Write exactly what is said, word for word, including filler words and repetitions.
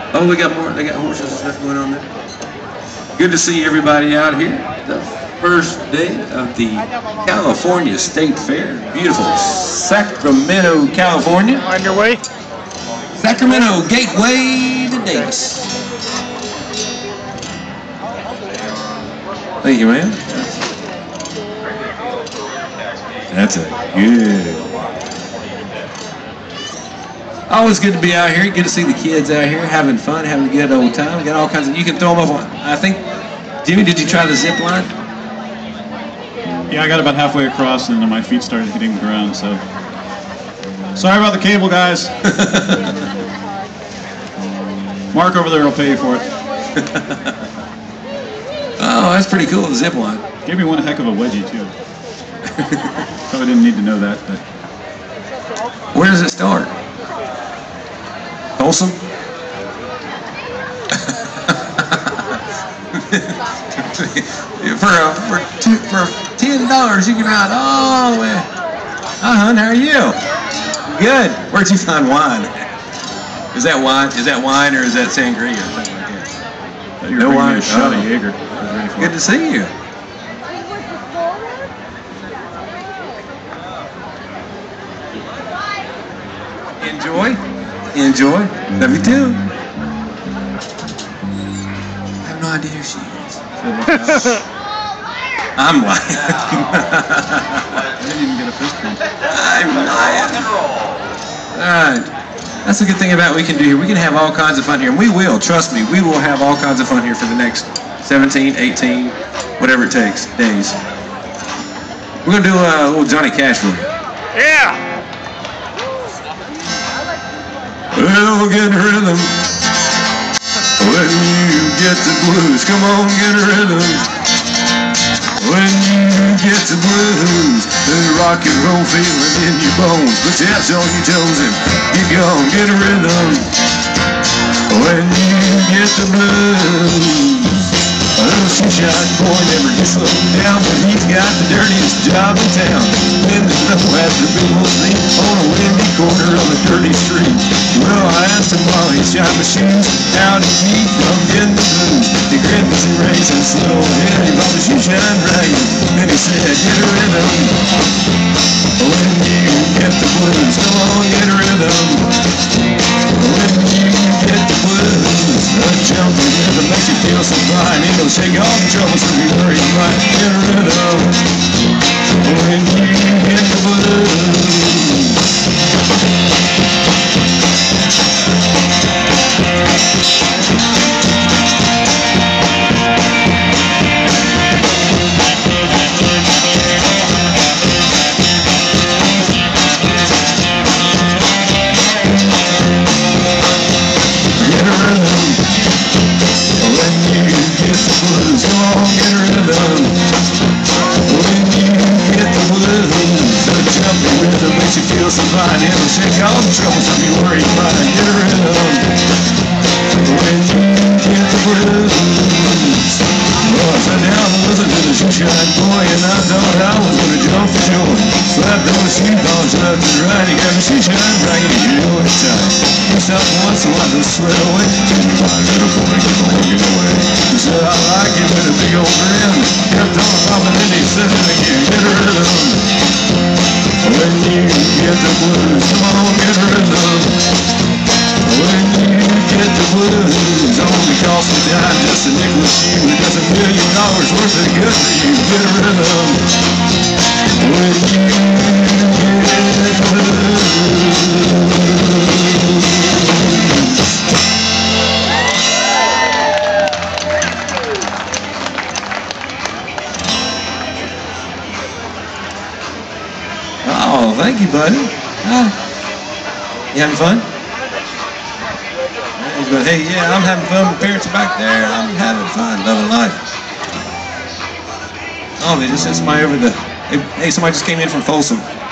Oh, we got more. They got horses and stuff going on there. Good to see everybody out here. The first day of the California State Fair. Beautiful Sacramento, California. On your way? Sacramento, gateway to Davis. Thank you, man. That's a good. Always good to be out here. Good to see the kids out here having fun, having a good old time. We got all kinds of. You can throw them up on. I think. Jimmy, did you try the zip line? Yeah, I got about halfway across, and then my feet started hitting the ground. So sorry about the cable, guys. Mark over there will pay you for it. Oh, that's pretty cool. The zip line. Gave me one heck of a wedgie too. Probably didn't need to know that. But. Where does it start? Folsom? for uh, for two, for ten dollars you can ride all the way. Hi, hon. How are you? Good. Where'd you find wine? Is that wine? Is that wine or is that sangria or something like that? No wine. A shot of Jaeger. Good to see you. Enjoy. Enjoy. Love you too. I have no idea who she is. I'm lying. I didn't even get a fist bump. I'm lying. Alright. That's the good thing about what we can do here. We can have all kinds of fun here. And we will. Trust me. We will have all kinds of fun here for the next seventeen, eighteen, whatever it takes, days. We're going to do a little Johnny Cash for you. Yeah. Well, get a rhythm when you get the blues. Come on, get a rhythm when you get the blues. The rock and roll feeling in your bones. Put taps on your toes and get gone. Get a rhythm when you get the blues. A little shoeshine boy never gets slowed down, but he's got the dirtiest job in town. Bending low after people sleep on a windy corner of a dirty street. Well, I asked him while he shined my shoes how to keep from getting the blues. He grins and raised and slow, and he bought the shoeshine ragged. Then he said, get a rhythm when you get the blues. Come on, get a rhythm when you get the blues. A jumping rhythm makes you feel so fine. It'll shake all the troubles from your worry. You might get a rhythm when you get the blues. So fine, it'll shake all the troubles of your worry. You might get a rhythm when you get the blues. Well, I sat down and listened to the shoeshine boy, and I thought I was gonna jump for joy. Slapped on the shoe polish left and right. He got the shoeshine ragged, he knew it tight. He stopped once and wiped the sweat away. Took me by little boy, keep on walking away. He said, I like it with a big old grin. Kept on popping and he said it again. Get a rhythm when you get the blues. Come on, get a rhythm when you get the blues. Only cost me down just a nickel a shoe. It does a million dollars worth of good for you. Get a rhythm when you get the blues. Oh, thank you, buddy. Uh, you having fun? He's going, hey, yeah, I'm having fun. My parents are back there. I'm having fun, loving life. Oh, they just sent somebody over the. Hey, somebody just came in from Folsom.